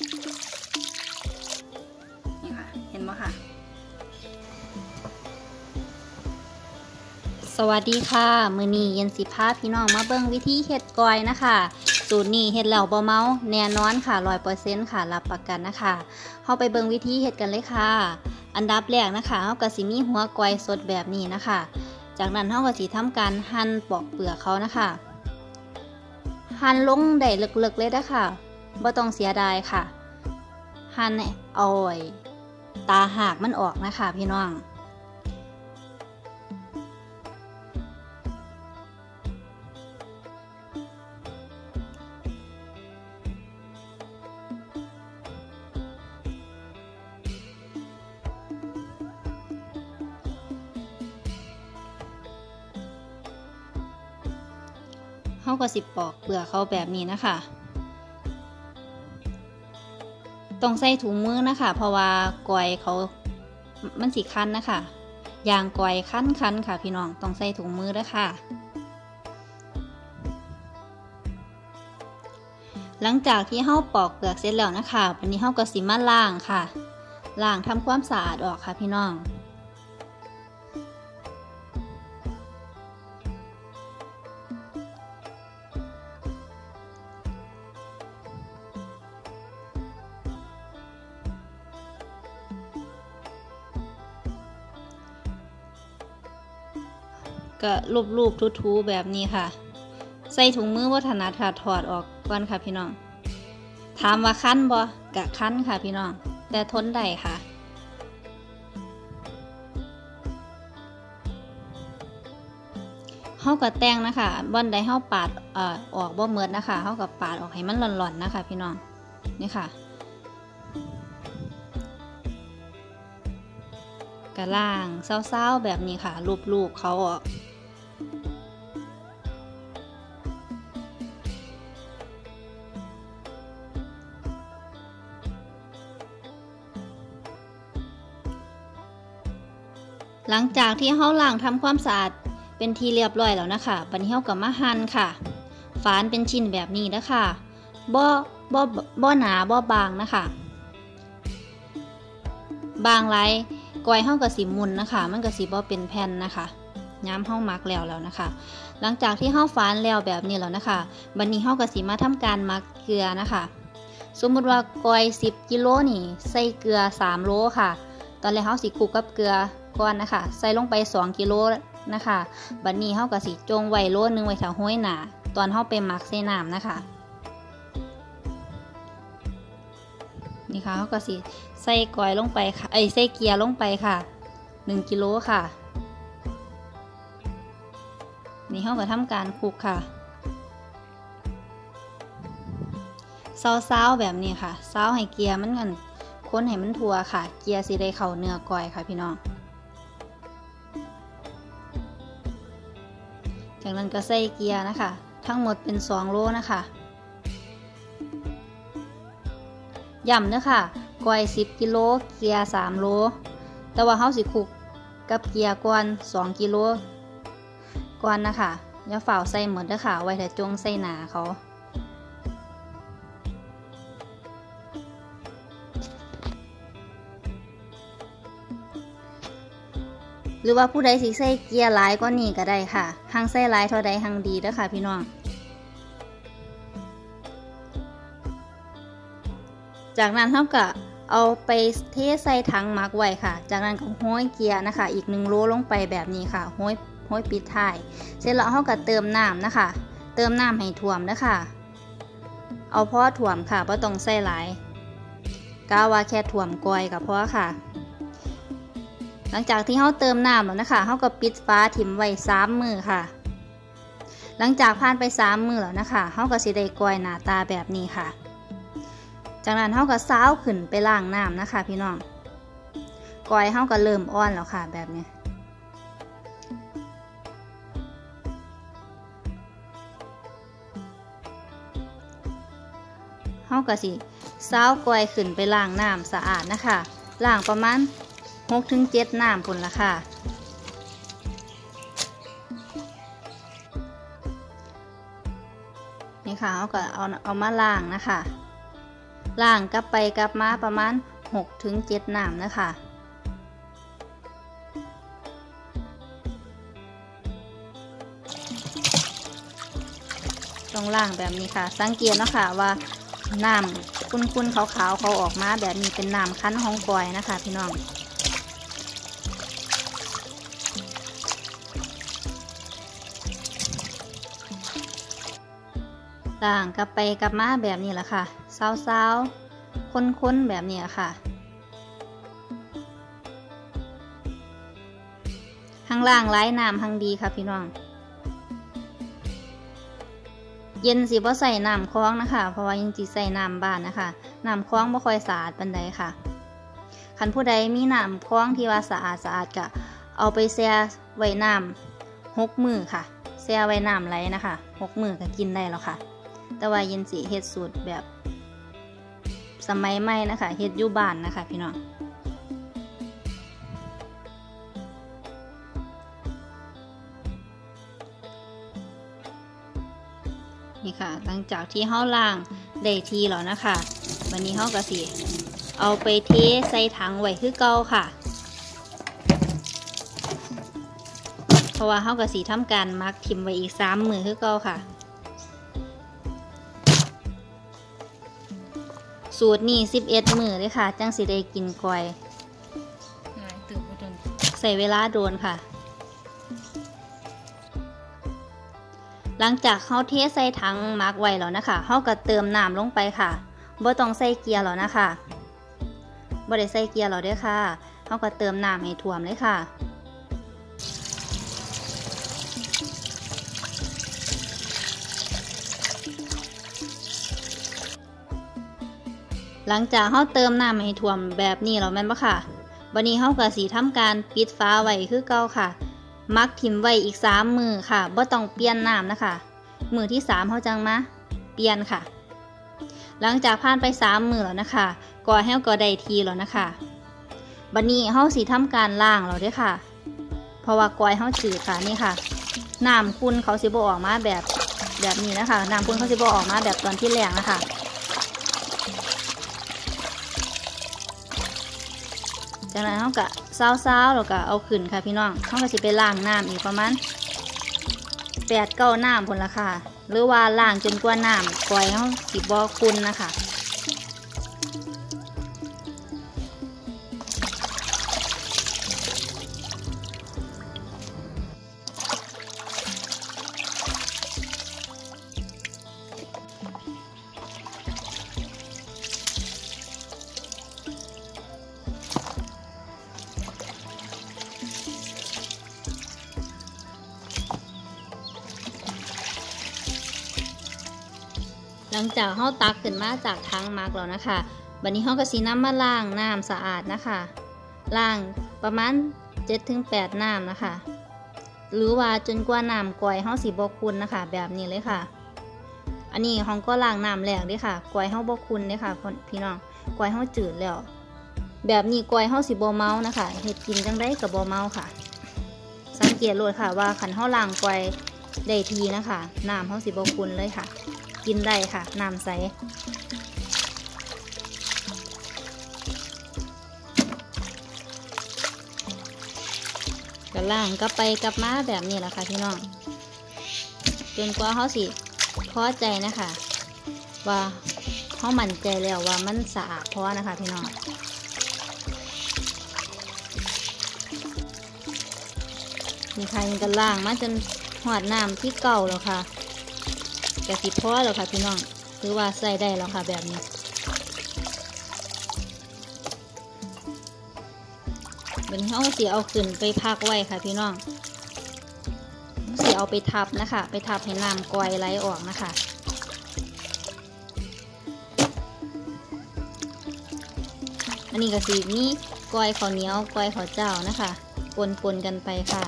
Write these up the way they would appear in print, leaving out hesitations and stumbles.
นี่ค่ะเห็นไหมค่ะสวัสดีค่ะมื้อนี้เย็นสิพาพี่น้องมาเบิ่งวิธีเฮ็ดก้อยนะคะสูตรนี้เฮ็ดแล้วบ่เมาแน่นอนค่ะ 100% ค่ะรับประกันนะคะเฮาไปเบิ่งวิธีเฮ็ดกันเลยค่ะอันดับแรกนะคะเฮาก็สิมีหัวก้อยสดแบบนี้นะคะจากนั้นเฮาก็สิทำการหั่นปอกเปลือกเขานะคะหั่นลงได้เลิกๆเลยนะคะบ่ต้องเสียดายค่ะหั่นเอาตาหากมันออกนะคะพี่น้องเขาก็สิปอกเปลือกเขาแบบนี้นะคะต้องใส่ถุงมือนะคะเพราะว่าก้อยเขามันสิคันนะคะยางก้อยคันค่ะพี่น้องต้องใส่ถุงมือด้วยค่ะหลังจากที่เขาปอกเปลือกเสร็จแล้วนะคะวันนี้เขาก็สิมาล้างค่ะล้างทำความสะอาดออกค่ะพี่น้องก็ลูบๆทูๆแบบนี้ค่ะใส่ถุงมือว่าถนัดค่ะถอดออกก่อนค่ะพี่น้องถามว่าคันบ่กะคันค่ะพี่น้องแต่ทนได้ค่ะเฮาก็แต่งนะคะบ่อนใดเฮาปาดออกบ่เมิดนะคะเฮาก็ปาดออกให้มันหล่อนๆนะคะพี่น้องนี่ค่ะกะล่างเศร้าๆแบบนี้ค่ะลูบๆเขาออกหลังจากที่เฮาล้างทำความสะอาดเป็นที่เรียบร้อยแล้วนะคะบัดนี้เฮาก็มาหั่นค่ะฝานเป็นชิ้นแบบนี้นะคะบ่หนาบ่บางนะคะบางไรก้อยเฮาก็สิมุนนะคะมันก็สิบ่เป็นแผ่นนะคะย้ำเฮามักแล้วนะคะหลังจากที่เฮาฝานแล้วแบบนี้แล้วนะคะบัดนี้เฮาก็สิมาทำการหมักเกลือนะคะสมมุติว่าก้อย10 กิโลนี่ใส่เกลือ3 โลค่ะตอนแรกเฮาสิคลุกกับเกลือก่อนนะคะใส่ลงไป2 กิโลนะคะบัดนี้เฮาก็สิจงไว้โลนึงไว้ถ้าห้อยหนาตอนเฮาไปหมักใส่น้ำนะคะนี่ค่ะเฮาก็สิใส่ก้อยลงไปค่ะใส่เกลือลงไปค่ะ1 กิโลค่ะนี่เฮาก็ทำการคลุกค่ะซาวๆแบบนี้ค่ะซาวให้เกลือมันกันคนให้มันทั่วค่ะเกลือสิได้เข้าเนื้อก้อยค่ะพี่น้องจากนั้นก็ใส่เกลือนะคะทั้งหมดเป็น2 โลนะคะย่ำเด้อค่ะก้อย10 กิโลเกลือ3 โลแต่ว่าเฮาสิคลุกกับเกลือก่อน2 กิโลก่อนนะคะอย่าฝ่าวใส่หมดเด้อค่ะไว้แต่จงใส่หนาเขาหรือว่าผู้ใดสิใส่เกียร์หลายก็นี่ก็ได้ค่ะหังใส่หลายเท่าใดหังดีเด้อค่ะพี่น้องจากนั้นเราก็เอาไปเทใส่ถังหมักไว้ค่ะจากนั้นก็ห้อยเกียร์นะคะอีก1 โลลงไปแบบนี้ค่ะห้อยปิดท้ายเสร็จแล้วเราก็เติมน้ำนะคะเติมน้ำให้ท่วมนะคะเอาพอท่วมค่ะเพราะต้องใส่หลายกะว่าแค่ท่วมก้อยก็พอค่ะหลังจากที่เราเติมน้ำแล้วนะคะเราก็ปิดฝาถิ่มไว้3 มื้อค่ะหลังจากผ่านไป3 มื้อแล้วนะคะเราก็สิได้ก้อยหน้าตาแบบนี้ค่ะจากนั้นเราก็ซาวขึ้นไปล้างน้ำนะคะพี่น้องก้อยเราก็เริ่มอ่อนแล้วค่ะแบบนี้เราก็สิซาวก้อยขึ้นไปล้างน้ำสะอาดนะคะล้างประมาณ6-7 น้ำพุ่นละค่ะนี่ค่ะเขาก็เอามาล้างนะคะล้างกลับไปกลับมาประมาณ 6-7 น้ำนะคะต้องล้างแบบนี้ค่ะสังเกตเนาะค่ะว่าน้ำคุ้นๆขาวๆเขาออกมาแบบนี้เป็นน้ำคั้นของกอยนะคะพี่น้องล้างกลับไปกลับมาแบบนี้แหละค่ะเซาๆค้นๆแบบนี้ค่ะข้างล่างไร้น้ำข้างดีค่ะพี่น้องเย็นสิบ่ใส่น้ำคล้องนะคะเพราะว่ายังจีใส่น้ำบ้านนะคะน้ำคล้องบ่ค่อยสะอาดปานใดค่ะคันผู้ใดมีน้ำคล้องที่ว่าสะอาดก็เอาไปแช่ไว้น้ำ6 มื้อค่ะแช่ไว้น้ำไหลนะคะ6 มื้อก็กินได้แล้วค่ะแต่ว่าเย็นสิเฮ็ดสูตรแบบสมัยใหม่นะคะเฮ็ดอยู่บ้านนะคะพี่น้องนี่ค่ะหลังจากที่เฮาล้างได้ทีแล้วนะคะวันนี้เฮาก็สิเอาไปเทใส่ถังไว้คือเก่าค่ะเพราะว่าเฮาก็สิทำการมักทิ่มไว้อีก3 มื้อคือเก่าค่ะสูตรนี้11 มื้อเลยค่ะจังสิได้กินก้อยใส่เวลาโดนค่ะหลังจากเขาเทใส่ถังมาร์กไว้แล้วนะคะเขาก็เติมน้ำลงไปค่ะบ่ต้องใส่เกียร์แล้วนะคะบ่ได้ใส่เกียร์แล้วด้วยค่ะเขาก็เติมน้ำให้ท่วมเลยค่ะหลังจากเขาเติมน้ำให้ท่วมแบบนี้แล้วแม่นบ่ค่ะวันนี้เขาก็สิทำการปิดฝาไว้คือเก่าค่ะมักถิ่มไว้อีก3 มื้อค่ะบ่ต้องเปลี่ยนน้ำนะคะมื้อที่3เขาจังมาเปลี่ยนค่ะหลังจากผ่านไป3 มื้อแล้วนะคะก้อยเฮาก็ได้ทีแล้วนะคะบัดนี้เฮาสิทำการล้างแล้วเด้อค่ะเพราะว่าก้อยเฮาจืดค่ะนี่ค่ะน้ำขุ่นเขาสิบ่ออกมาแบบนี้นะคะน้ำขุ่นเขาสิบ่ออกมาแบบตอนที่แรงนะคะจากนั้นเขาก็ซาวๆแล้วก็เอาขึ้นค่ะพี่น้องเขาก็สิไปล้างน้ำอีกประมาณ8-9 น้ำพุ่นละค่ะหรือว่าล้างจนกว่าน้ำก้อยเขาสิบ่ขุ่นนะคะหลังจากเขาตักขึ้นมาจากถังมาร์กแล้วนะคะบัดนี้เขาก็สินำมาล้างน้ำสะอาดนะคะล้างประมาณ 7-8 น้ำนะคะหรือว่าจนกว่าน้ำก้อยเขาสิบ่ขุ่นนะคะแบบนี้เลยค่ะอันนี้เขาก็ล้างน้ำแรกด้วยค่ะก้อยเขาบ่ขุ่นเลยค่ะพี่น้องก้อยเขาจืดแล้วแบบนี้ก้อยเขาสิบ่เมานะคะเฮ็ดกินจังได้กับบ่เมาค่ะสังเกตเลยค่ะว่าขันเขาล้างก้อยได้ทีนะคะน้ำเขาสิบ่ขุ่นเลยค่ะกินได้ค่ะน้ำใสก็ล้างกลับไปกลับมาแบบนี้แหละค่ะพี่น้องจนกว่าเขาสิพอใจนะคะว่าเขามั่นใจแล้วว่ามันสะอาดพอนะคะพี่น้องนี่ค่ะยังกันล้างมาจนหอดน้ำที่เก่าแล้วค่ะแกะสิพอแล้วค่ะพี่น้องหรือว่าใส่ได้แล้วค่ะแบบนี้เป็นเขาสิเอาขึ้นไปพักไว้ค่ะพี่น้องสิเอาไปทับนะคะไปทับให้น้ำก้อยไหลออกนะคะอันนี้ก็สิมีก้อยข้าวเหนียวก้อยข้าวเจ้านะคะปนกันไปค่ะ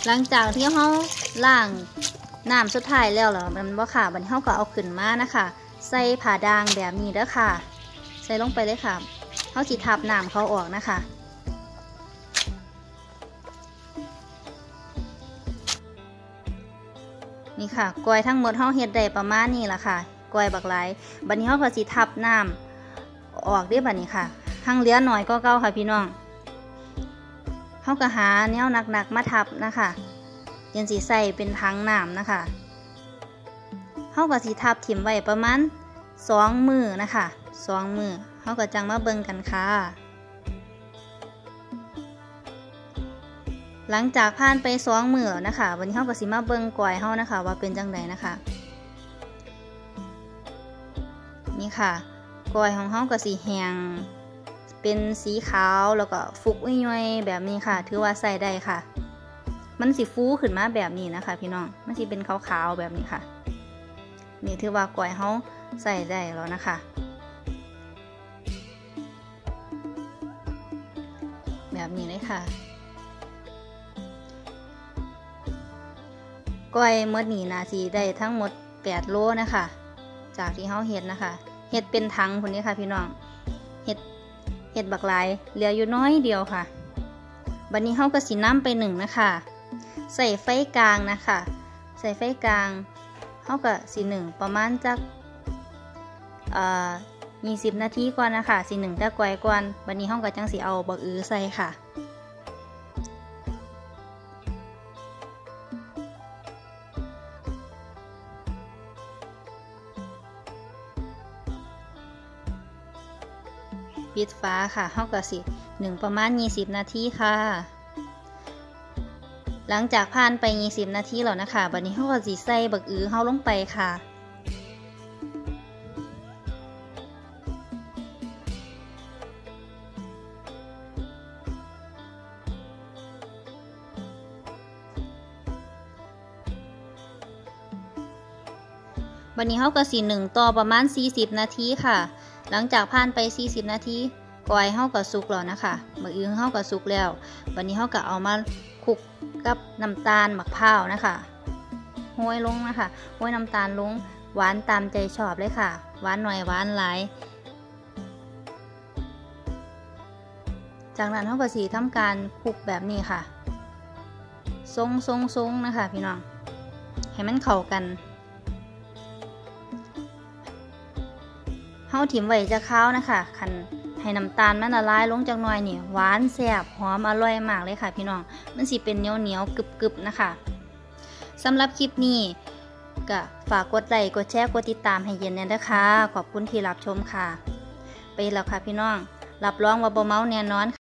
หลังจากที่เราล้างน้ำสุดท้ายแล้วเหรอมันบ่ค่ะบัดนี้เราก็เอาขึ้นมานะคะใส่ผ่าด่างแบบนี้เด้อค่ะใส่ลงไปเลยค่ะเราสิทับน้ำเขาออกนะคะนี่ค่ะกล้วยทั้งหมดเราเฮ็ดได้ประมาณนี้ล่ะค่ะกล้วยบักหลายบัดนี้เราก็สิทับน้ำออกได้บัดนี้ค่ะหั่งเหลือหน่อยก็เก่าค่ะพี่น้องเขาก็หาแนวหนักๆมาทับนะคะยังสีใส่เป็นถังน้ำนะคะเขาก็สีทับถิ่มไว้ประมาณ2 มือนะคะ2 มือเขาก็จังมาเบิ่งกันค่ะหลังจากผ่านไป2 มือนะคะวันนี้เขาก็สิมาเบิ่งกล้วยเขานะคะว่าเป็นจังไดนะคะนี่ค่ะกล้วยของเขาก็สีแห้งเป็นสีขาวแล้วก็ฟุกย่อยๆแบบนี้ค่ะถือว่าใส่ได้ค่ะมันสีฟูขึ้นมาแบบนี้นะคะพี่น้องมันสีเป็นขาวๆแบบนี้ค่ะนี่ถือว่ากล้วยเขาใส่ได้แล้วนะคะแบบนี้เลยค่ะกล้วยเมื่อนี้นาสีได้ทั้งหมด8 โลนะคะจากที่เขาเห็ดนะคะเห็ดเป็นถังคนนี้ค่ะพี่น้องเห็ดบักหลายเหลืออยู่น้อยเดียวค่ะบัดนี้เขาก็สิน้ำไป1นะคะใส่ไฟกลางนะคะใส่ไฟกลางเขาก็สิ1ประมาณจัก20 นาทีก่อนนะคะสิ1ตะกวยก่อนบัดนี้เขาก็จังสิเอาบักอื้อใส่ค่ะปิดฟ้าค่ะเขาก็สิ1ประมาณ20 นาทีค่ะหลังจากผ่านไป20 นาทีแล้วนะคะบัดนี้เขาก็สิใส่บักอื้อเขาลงไปค่ะบัดนี้เขาก็สิ1ต่อประมาณ40 นาทีค่ะหลังจากผ่านไป40 นาทีกล้วยเขาก็สุกแล้วนะคะบักอื้อเขาก็สุกแล้วบัดนี้เขาก็เอามาคลุกกับน้ำตาลมะพร้าวนะคะโห้ยลงนะคะโห้ยน้ำตาลลงหวานตามใจชอบเลยค่ะหวานหน่อยหวานหลายจากนั้นเขาก็สีทำการคลุกแบบนี้ค่ะทรงนะคะพี่น้องให้มันเข้ากันเฮาถิ่มไว้จะข้าวนะคะคันให้น้ำตาลมันละลายลงจากหน่อยนี่หวานแซ่บหอมอร่อยมากเลยค่ะพี่น้องมันสิเป็นเหนียวกรึบนะคะสำหรับคลิปนี้ก็ฝากกดไลค์กดแชร์กดติดตามให้เย็นเนี่ยนะคะขอบคุณที่รับชมค่ะไปแล้วค่ะพี่น้องรับรองว่าบ่เมาแน่นอน